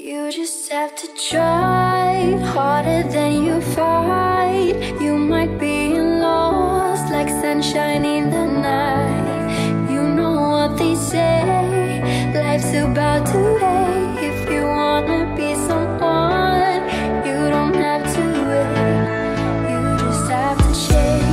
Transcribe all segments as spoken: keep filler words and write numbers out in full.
You just have to try harder than you fight. You might be lost like sunshine in the night. You know what they say, life's about to end. If you wanna be someone, you don't have to wait. You just have to change.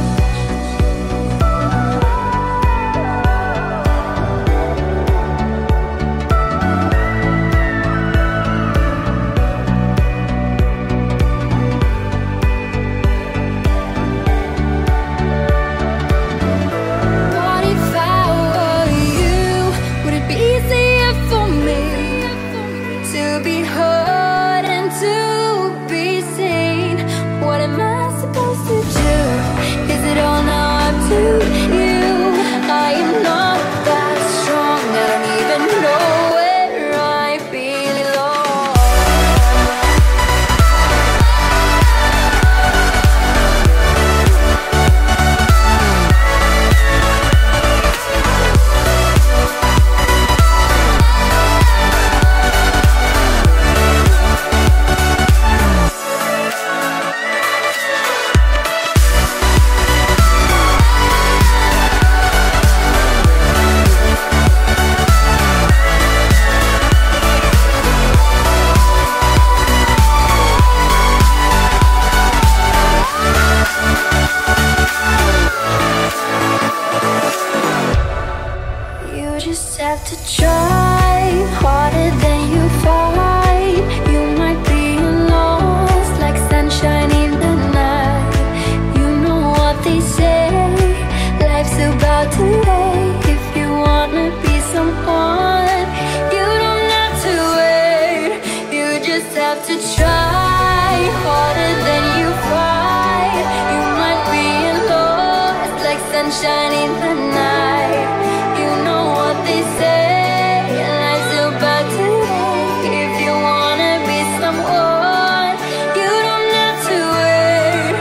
Have to try harder than you fight. You might be lost like sunshine in the night. You know what they say, life's about to end. If you wanna be someone, you don't have to wait. You just have to try harder than you fight. You might be lost like sunshine in the night. You know what they say, life's about to end. If you wanna be someone, you don't have to wait.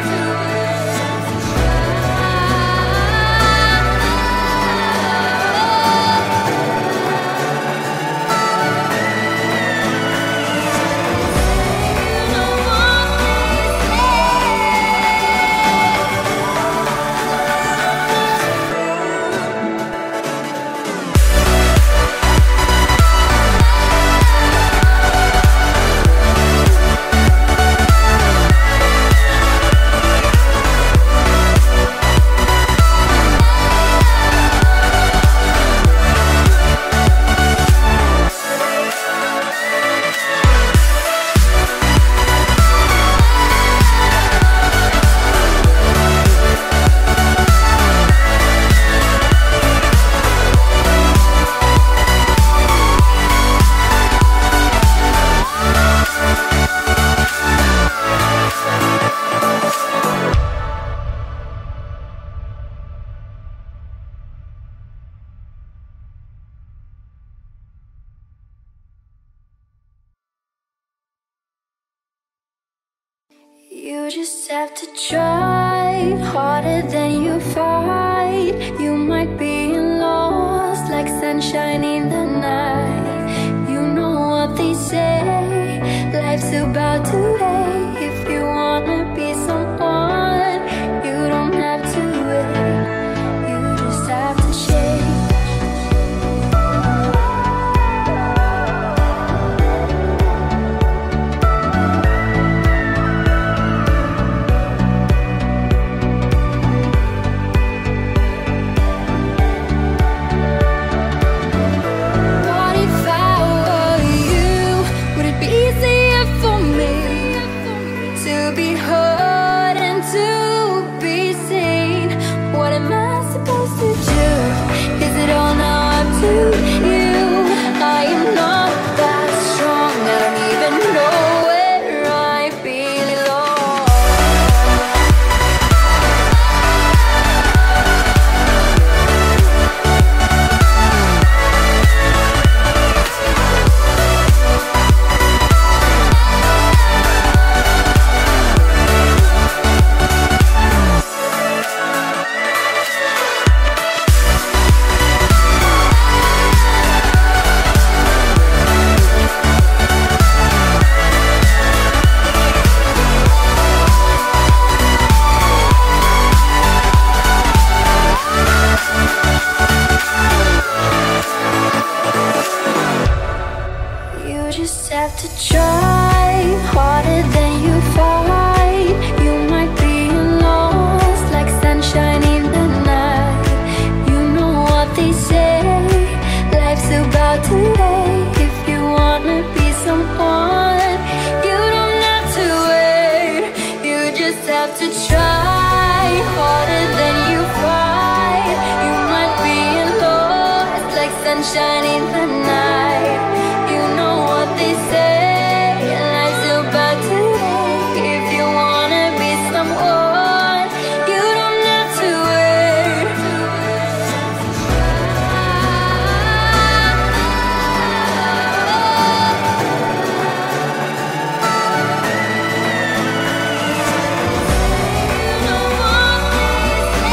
You know what they You just have to try harder than you fight. You might be lost like sunshine in the night. You know what they say, life's about to end. If you wanna be someone, you don't have to wait. You just have to change. What if I were you? Would it be easier for me just have to try harder than you fight. You might be lost like sunshine in the night. You know what they say, life's about to end. If you wanna be someone, you don't have to wait. You just have to try harder than you fight. You might be lost like sunshine in the night. You know what they say, life's about to end. If you wanna be someone, you don't have to wait. You know what they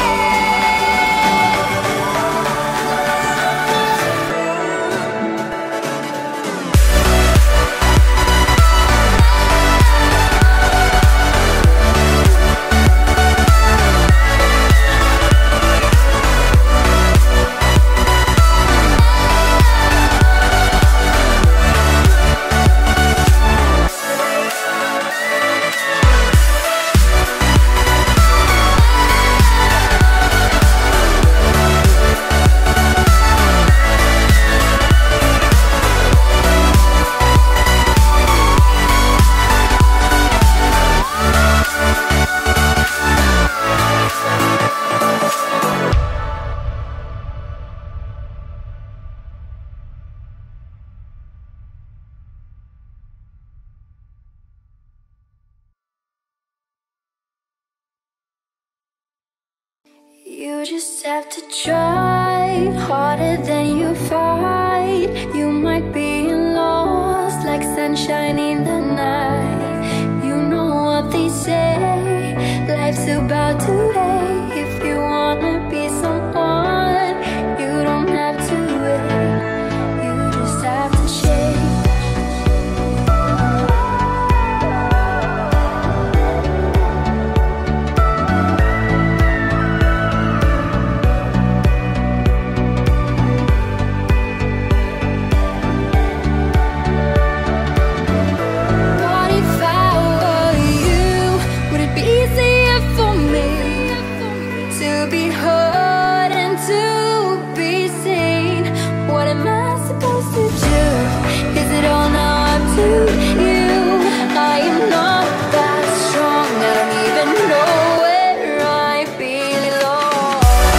You just have to try harder than you fight. You might be lost like sunshine in the night. You know what they say, life's about to end. If you wanna be someone, you don't have to wait. You just have to shake. What if I were you? Would it be easier for me to be heard and to be seen? What am I supposed to do? Is it all now up to you? I am not that strong. I don't even know where I belong.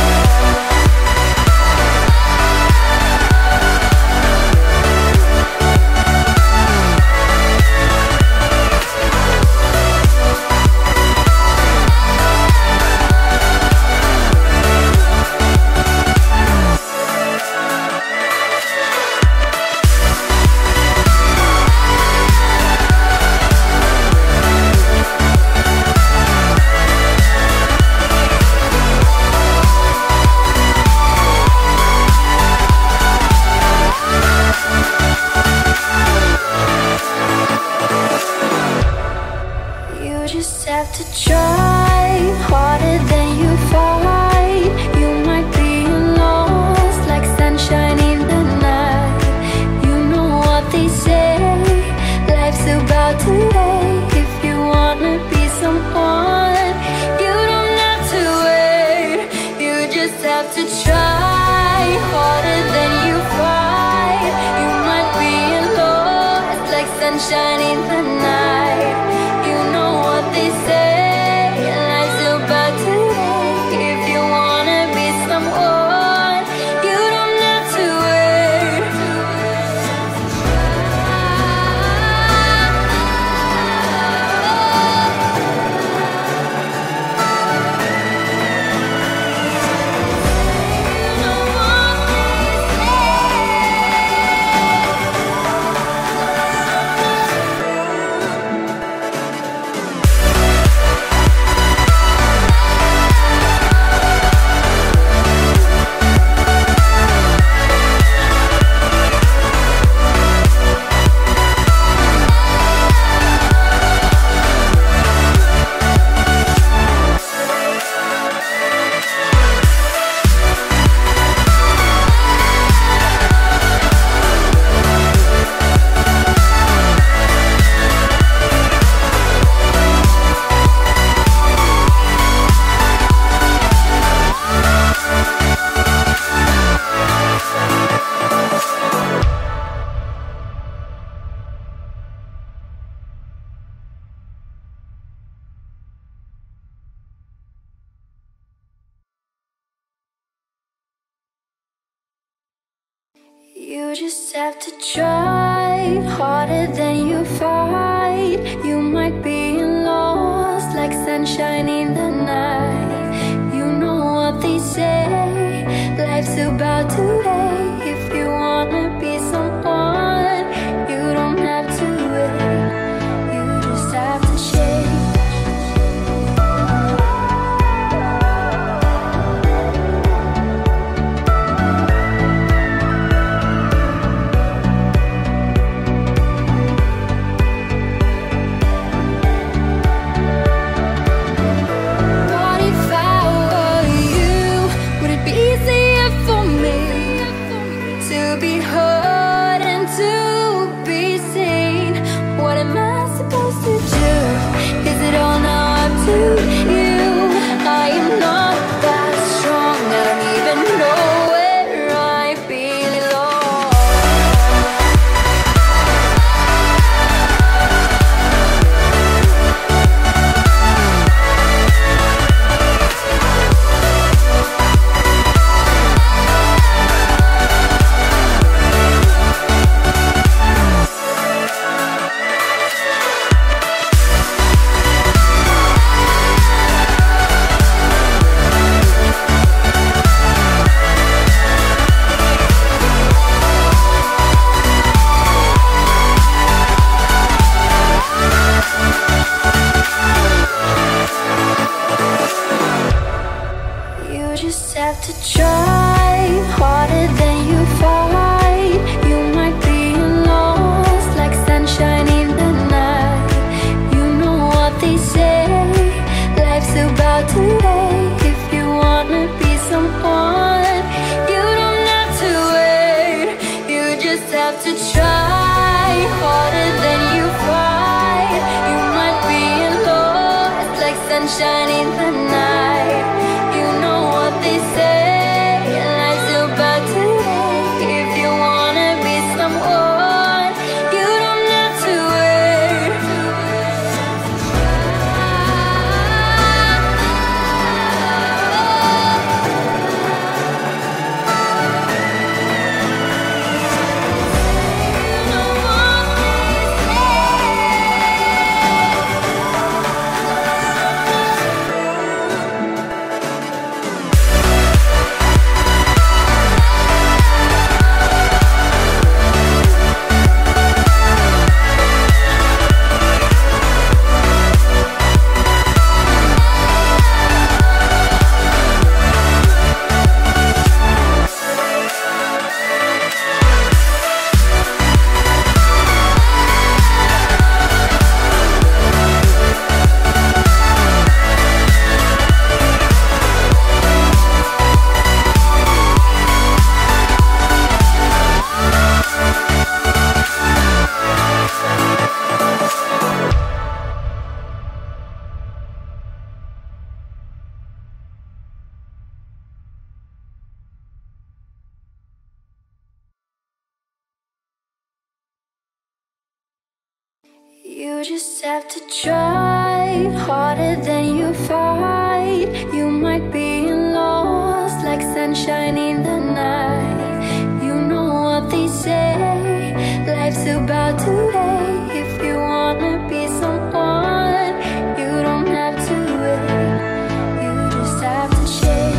You just have to try harder than you fight. You might be lost like sunshine in the night. You know what they say, life's about to end. If you wanna be someone, you don't have to wait. You just have to try harder than you fight. You might be lost like sunshine in the night. You know what they say, life's about to end. If you wanna be someone, you don't have to wait. You know what they say. You just have to try harder than you fight. You might be lost like sunshine in the night. You know what they say, life's about to end. If you wanna be someone, you don't have to wait. You just have to shake. Sunshine in the night. You know what they say, life's about to end. If you wanna be someone, you don't have to wait. You know what they You just have to try harder than you fight. You might be lost like sunshine in the night. You know what they say, life's about to end. If you wanna be someone, you don't have to wait. You just have to shake.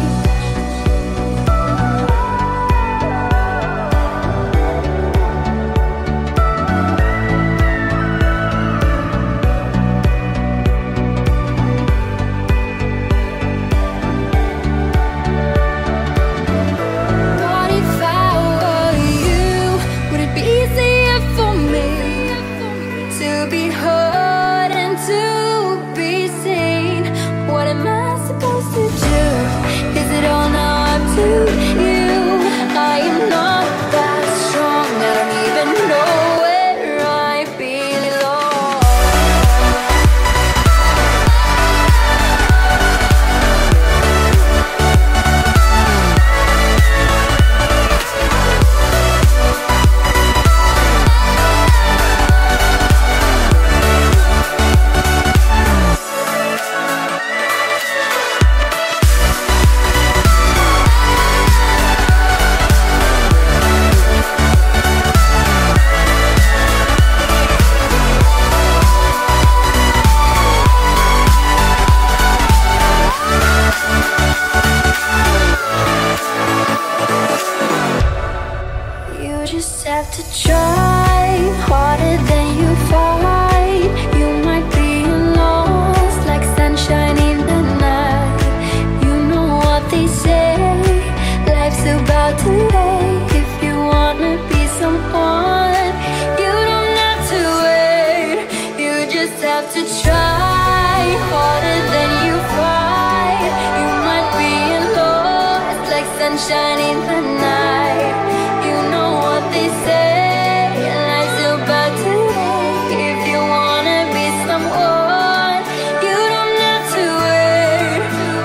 sunshine in the night. You know what they say, life's about today. If you wanna be someone, you don't have to wait.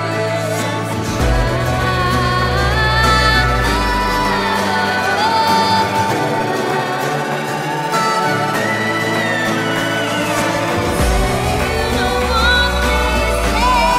You know what they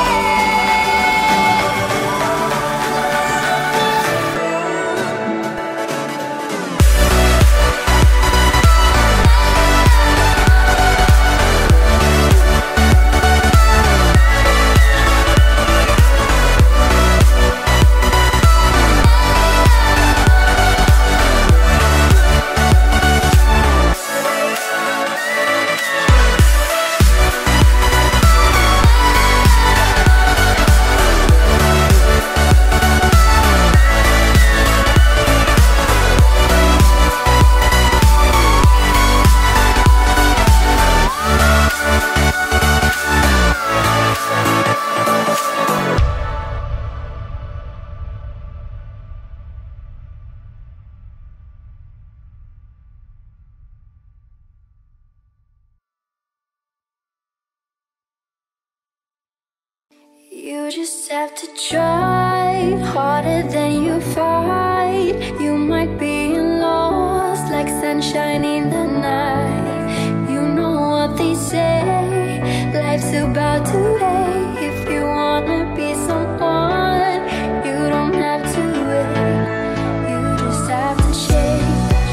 You just have to try harder than you fight. You might be lost like sunshine in the night. You know what they say, life's about today. If you wanna be someone, you don't have to wait. You just have to change.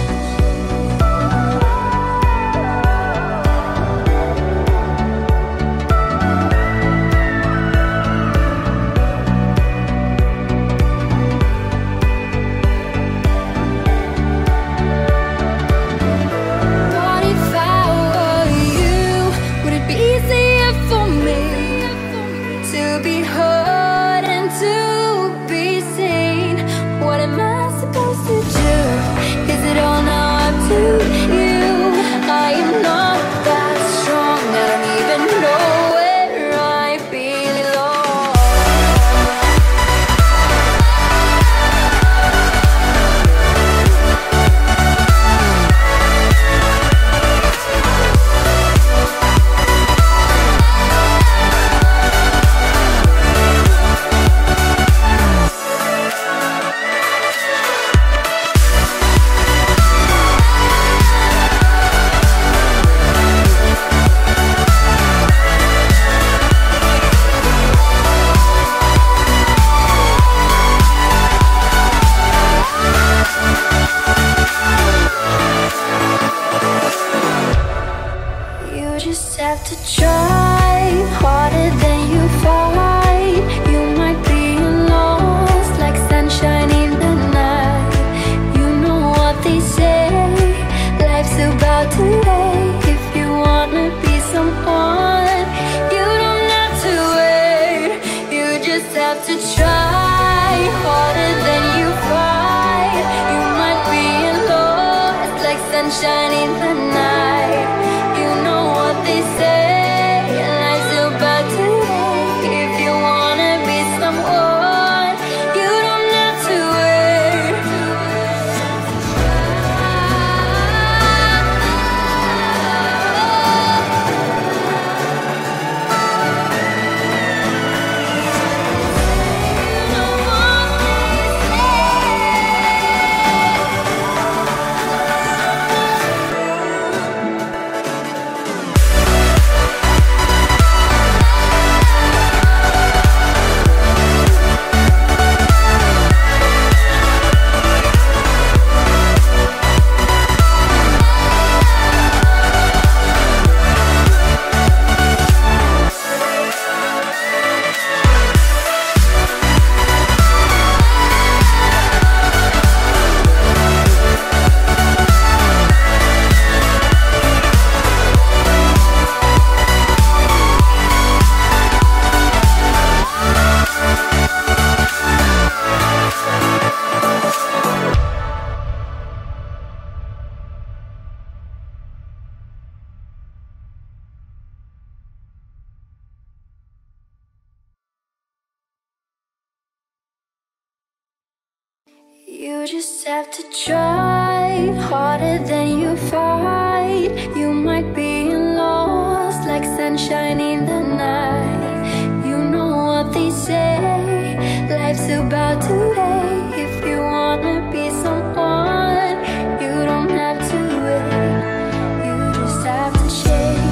Have to try harder than you fight. You might be lost like sunshine in the night. You know what they say, life's about today. If you wanna be someone, you don't have to wait. You just have to try harder than you fight. You might be lost like sunshine in the night. You know what they say, life's about to You just have to try harder than you fight. You might be lost like sunshine in the night. You know what they say, life's about to end. If you wanna be someone, you don't have to wait. You just have to change.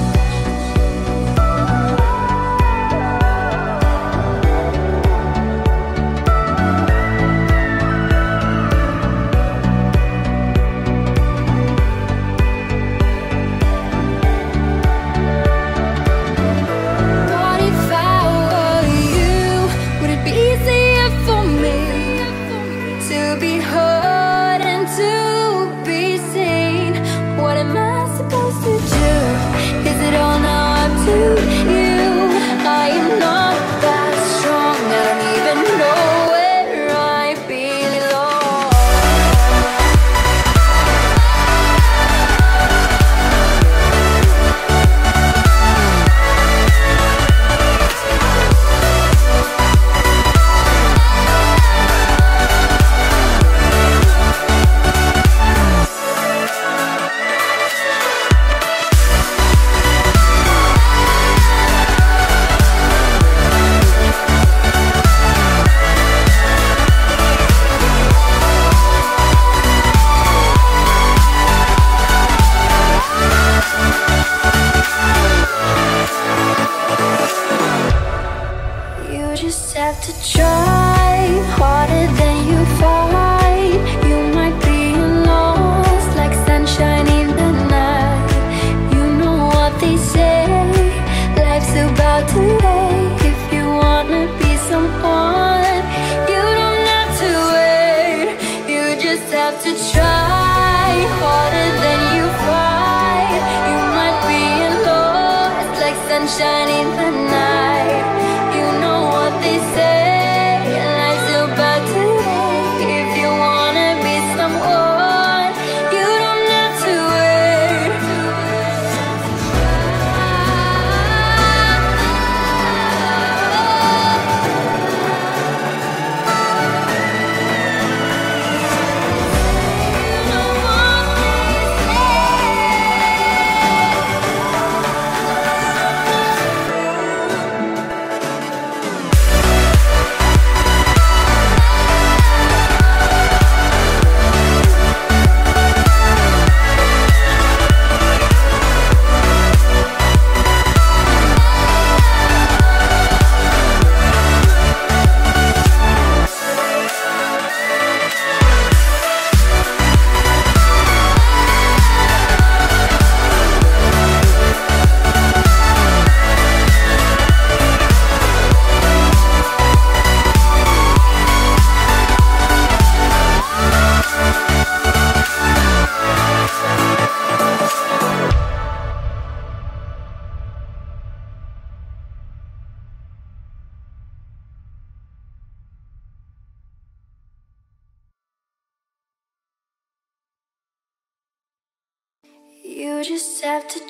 You just have to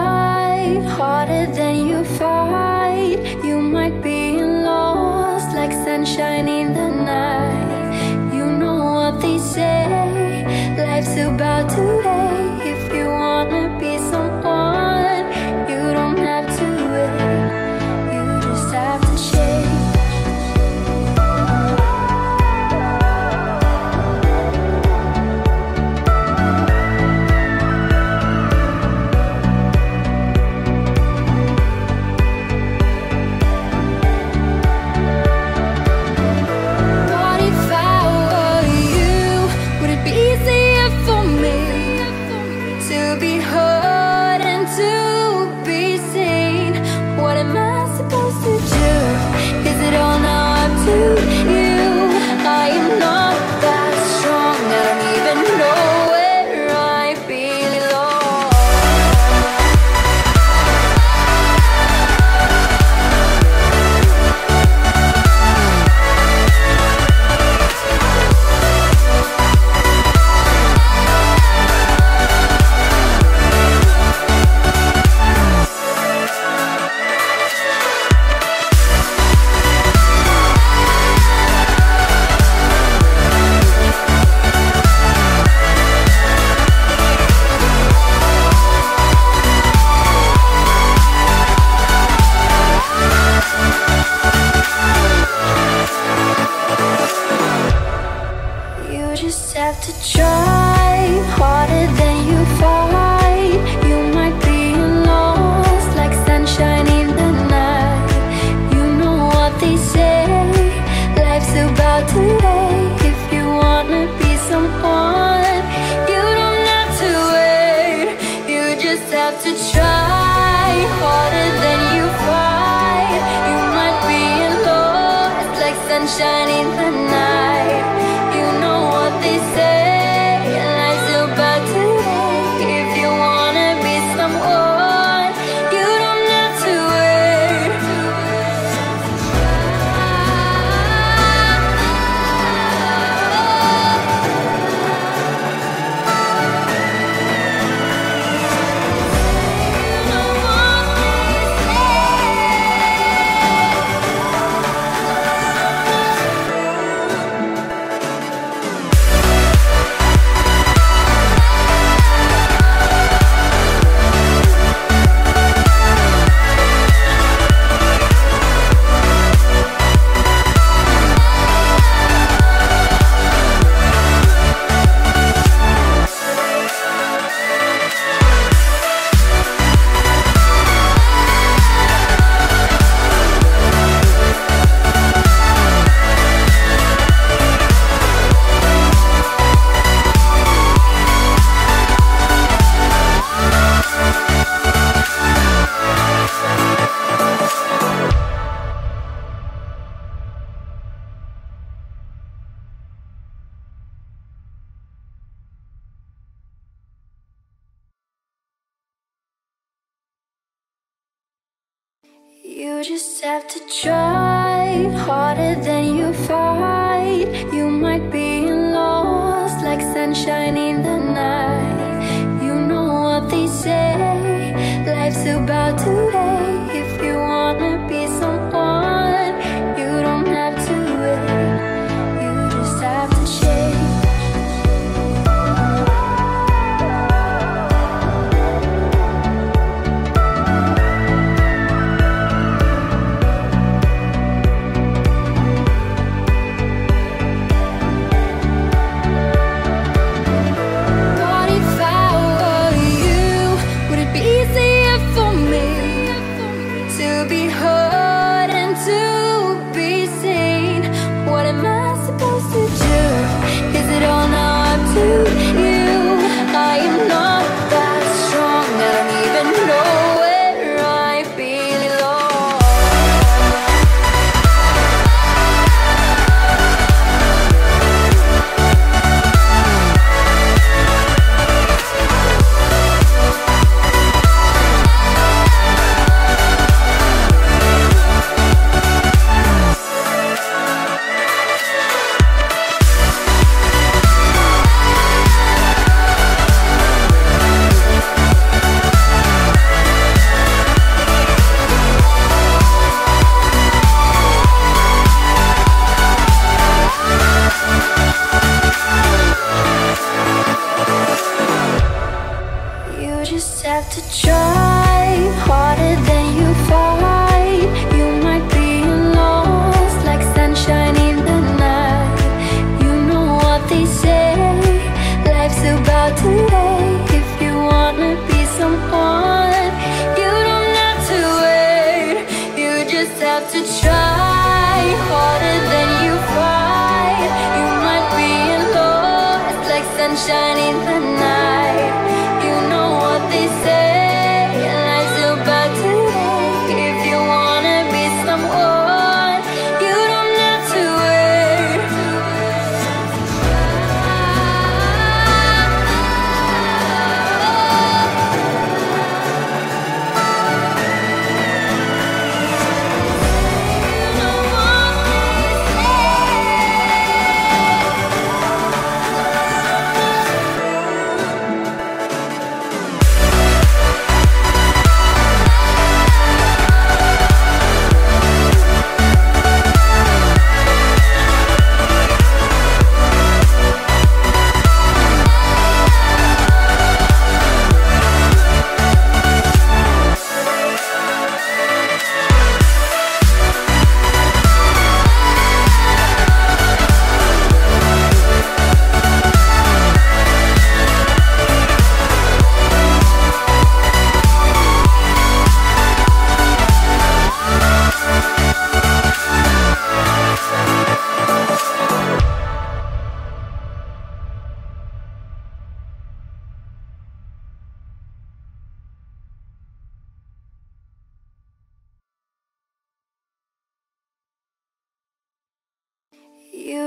try harder than you fight. You might be lost like sunshine in the night. You know what they say, life's about to end. If you wanna be someone, you don't have to wait. You just have to change. sunshine in the night. You know what they say, life's about today. If you wanna be someone, you don't have to wait. You just have to try harder than you fight. You might be lost like sunshine in the night. You know what they say, life's about today. If you wanna be someone, you don't have to wait. You just have to change. Sunshine in the night. You know what they say, life's about today.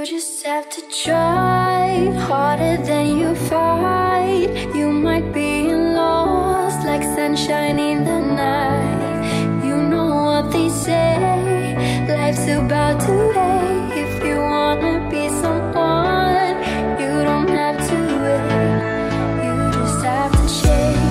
You just have to try harder than you fight. You might be lost like sunshine in the night. You know what they say, life's about today. If you wanna be someone, you don't have to wait. You just have to change.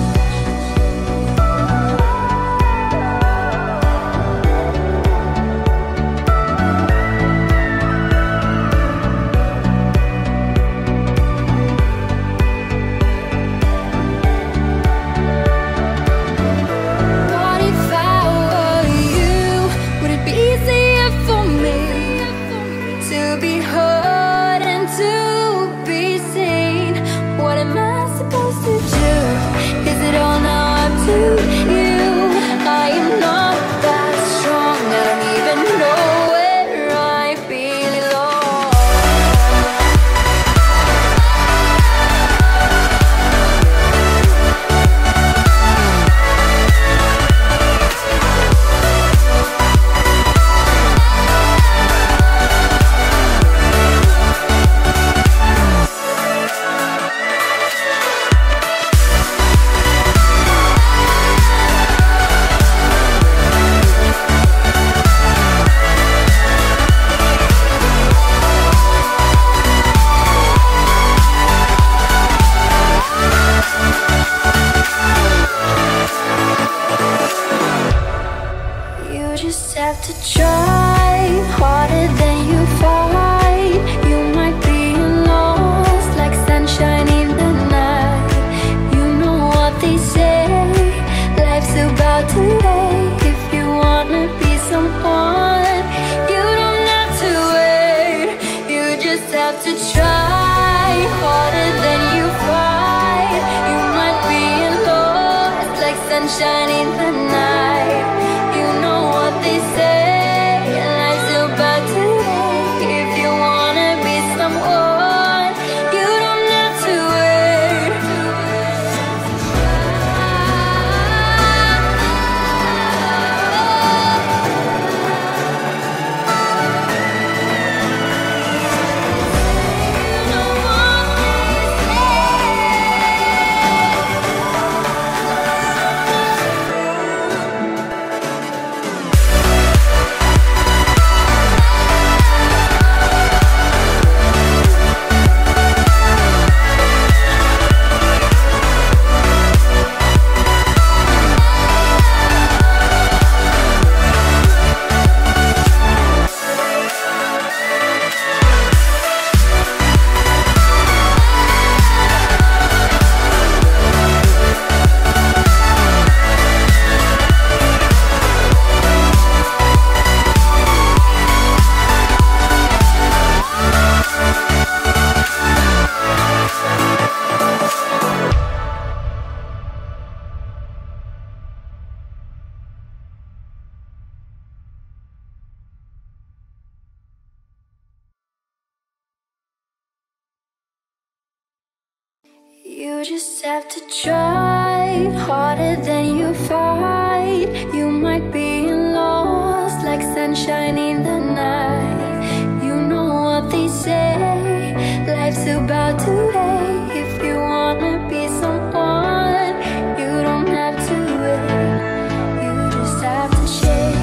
Sunshine in the night. You know what they say, life's about today. If you wanna be someone, you don't have to wait. You know what they You just have to try harder than you fight. You might be lost like sunshine in the night. You know what they say, life's about today. If you wanna be someone, you don't have to wait. You just have to change.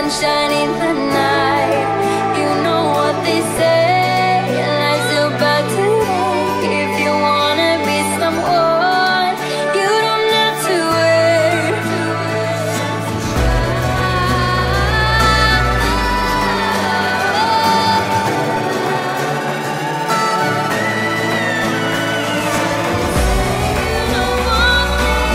sunshine in the night. You know what they say, life's about today. If you wanna be someone, you don't have to wait. You know what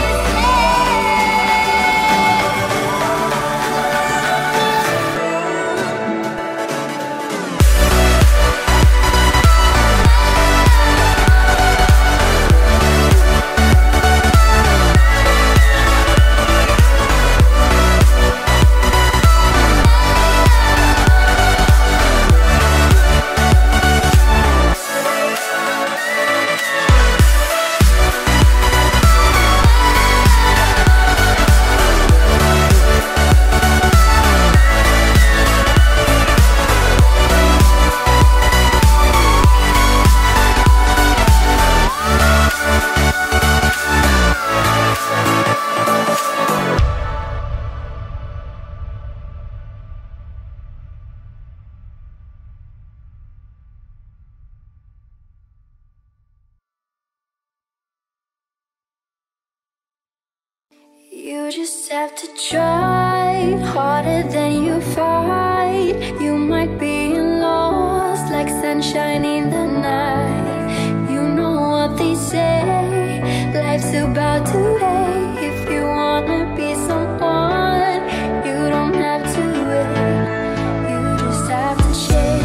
you just have to try harder than you fight. You might be lost like sunshine in the night. You know what they say, life's about today. If you wanna be someone, you don't have to wait. You just have to shake.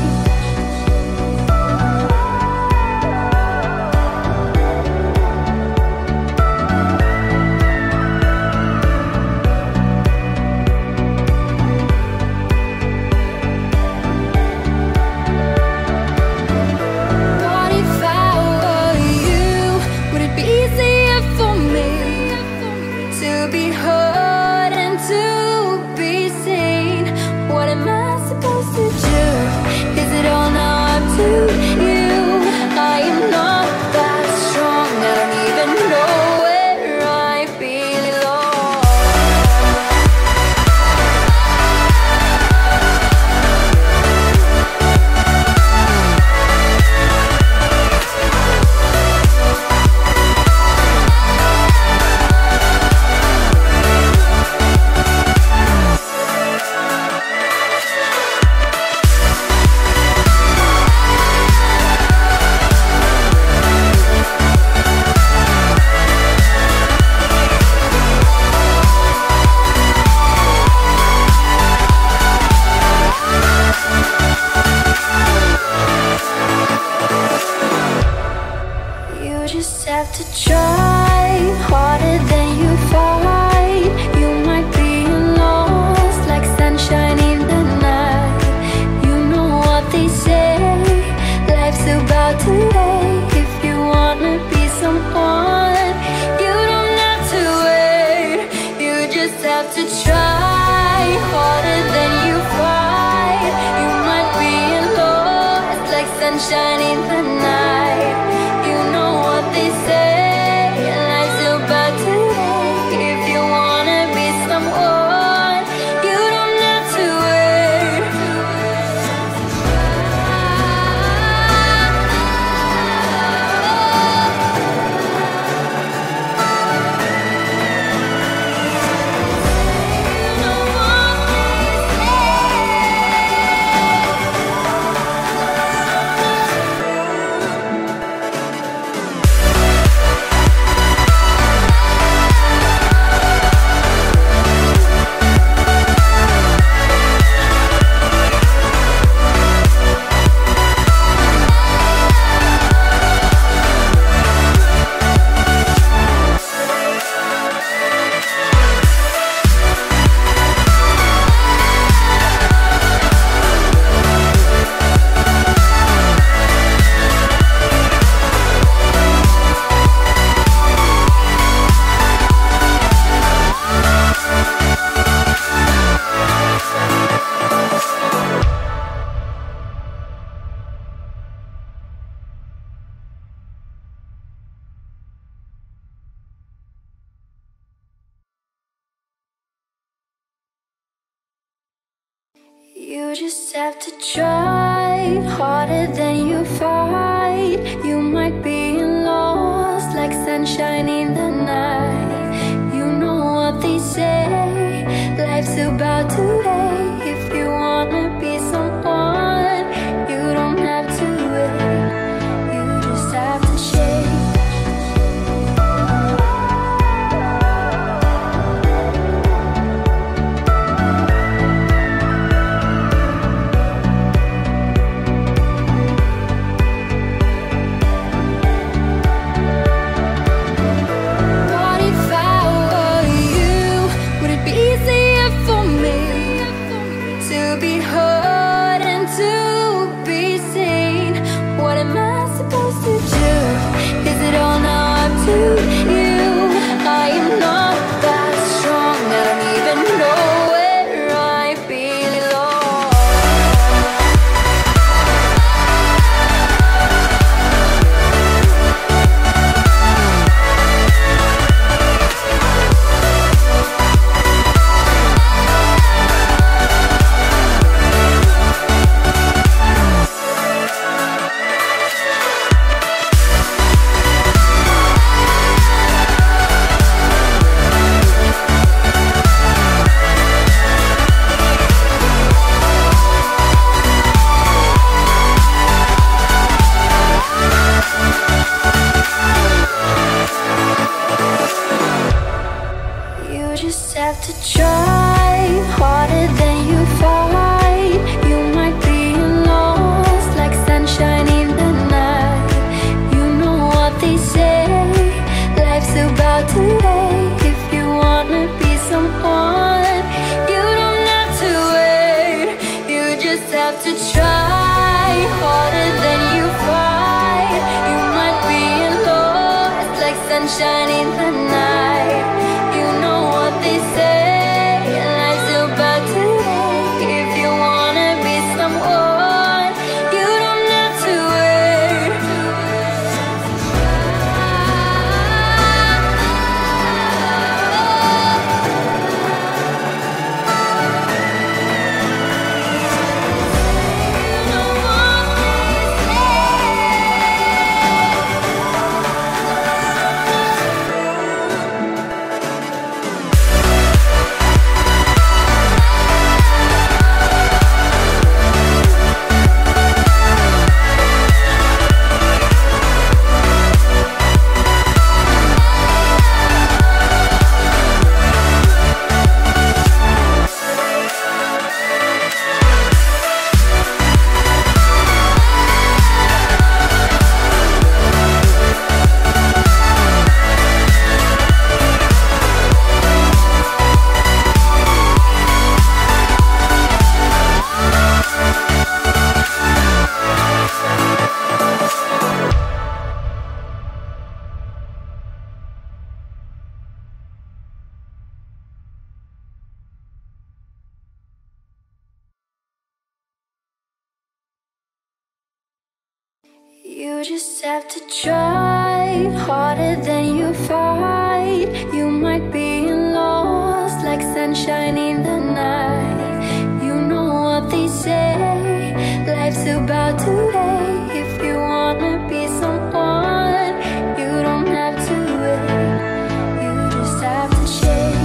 Have to try harder than you fight. You might be lost like sunshine in the night. You know what they say, life's about today. If you wanna be someone, you don't have to wait. You just have to try harder than you fight. You might be lost like sunshine in the night. You know what they say, life's about today. If you wanna be someone, you don't have to wait. You know what they say. You just have to try harder than you fight. You might be lost like sunshine in the night. You know what they say, life's about to end. If you wanna be someone, you don't have to wait. You just have to shake. Sunshine in the night. You know what they say, life's about to end. If you wanna be someone, you don't have to wait. You know what they You just have to try harder than you fight. You might be lost like sunshine in the night. You know what they say, life's about to end. If you wanna be someone, you don't have to wait. You just have to shake.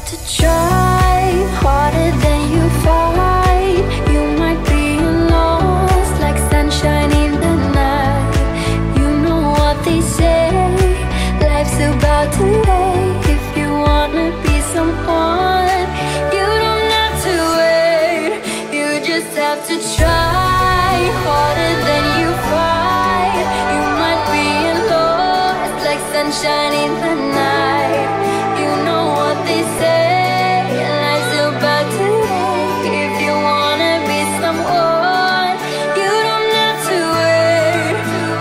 have to try harder than you fight. You might be lost like sunshine in the night. You know what they say, life's about to end. If you wanna be someone, you don't have to wait. You just have to try harder than you fight. You might be lost like sunshine in the night. You know what they say, life's about to end. If you wanna be someone, you don't have to wait.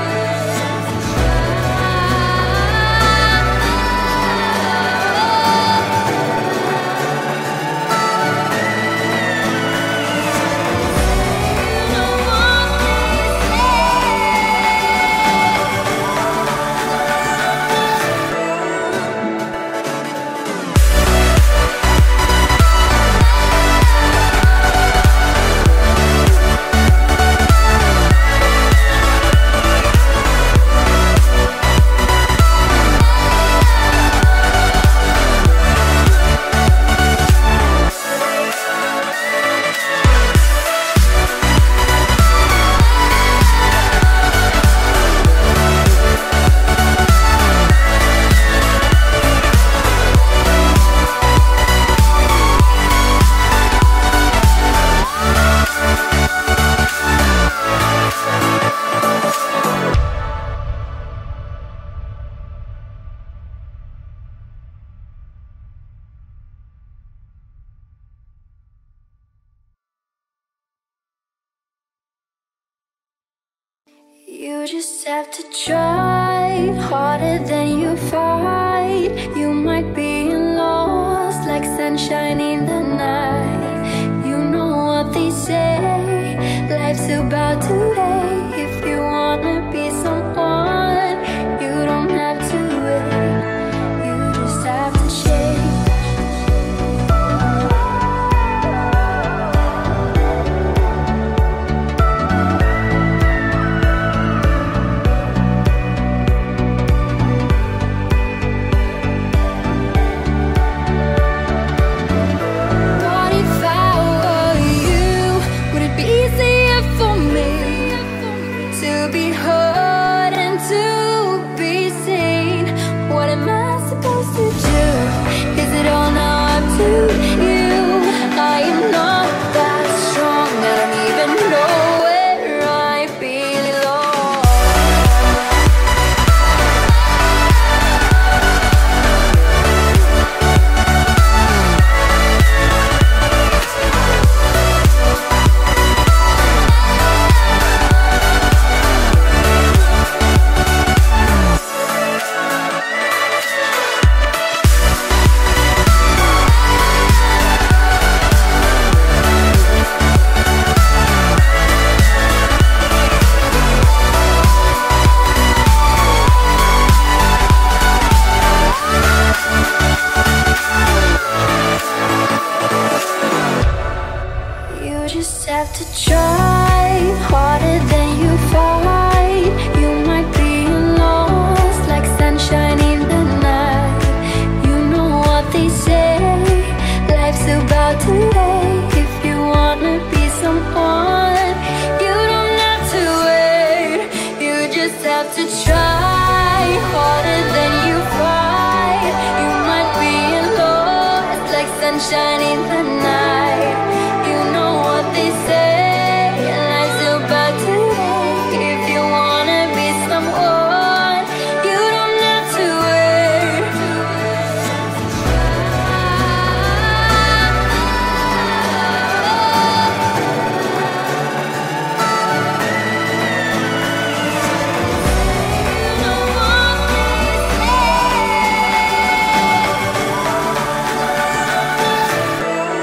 You know what they You just have to try harder than you fight. You might be lost like sunshine in the night. You know what they say, life's about to end. If you wanna be someone, you don't have to wait. You just have to change. What if I were you? Would it be easier for me to be heard and to be seen? What am I supposed to do? Is it all now up to you? I am not that strong. I don't even know where I belong. You just have to try harder than you fight. You might be lost like sunshine in the night. You know what they say, life's about to end. If you wanna be someone, you don't have to wait. You just have to try harder than you fight. You might be lost like sunshine in the night. You know what they say, life's about to end. If you wanna be someone, you don't have to wait. You know what they say.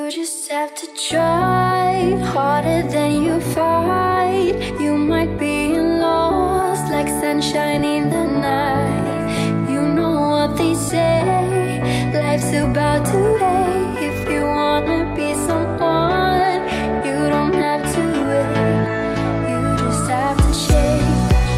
You just have to try harder than you fight. You might be lost like sunshine in the night. You know what they say, life's about today. If you wanna be someone, you don't have to wait. You just have to change.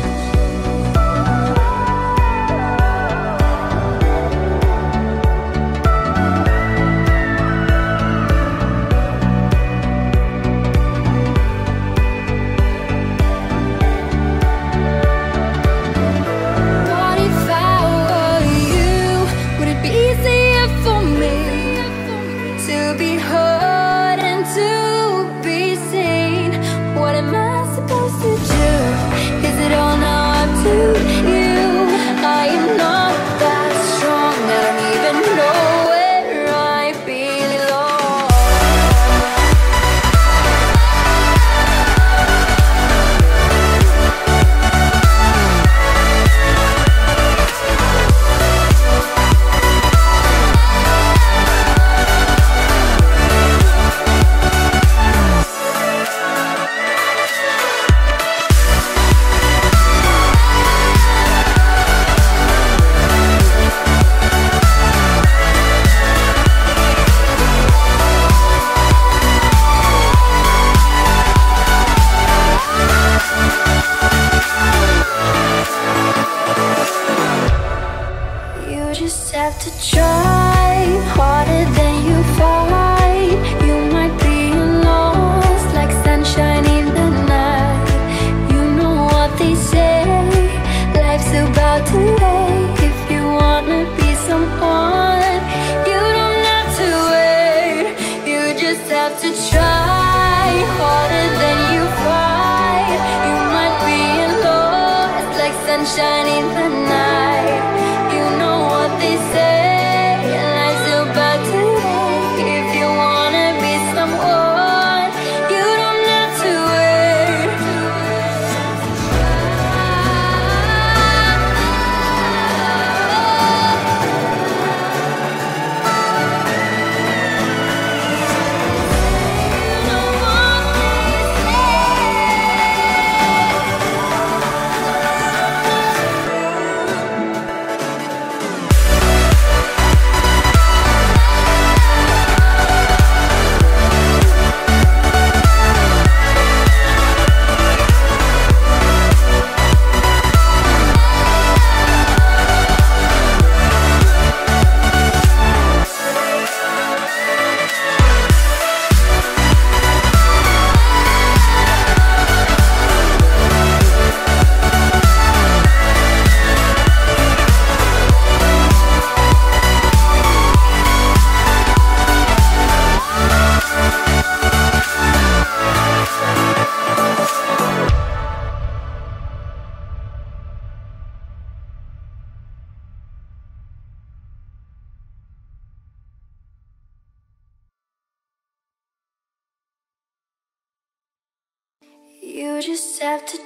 You just have to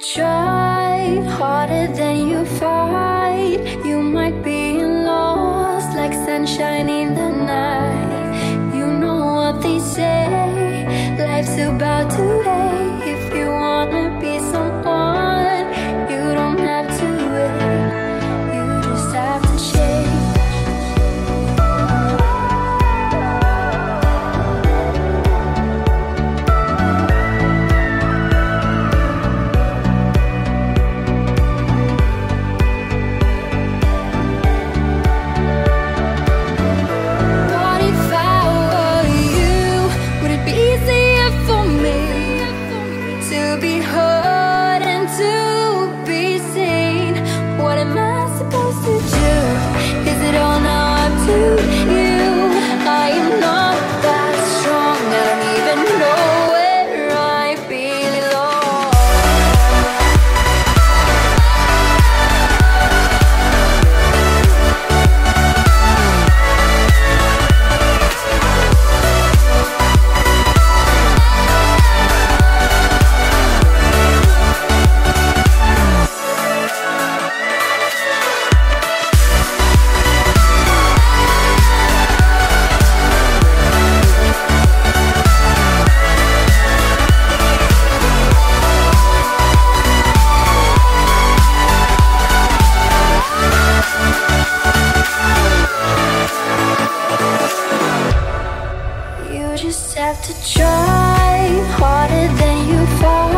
try harder than you fight. You might be lost like sunshine in the night. You know what they say, life's about today. If you wanna be someone, you don't have to wait. You just have to change. just have to try harder than you fall.